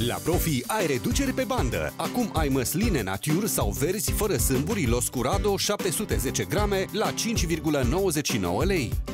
La Profi ai reducere pe bandă. Acum ai măsline nature sau verzi fără sâmburi Los Curado 710 grame la 5,99 lei.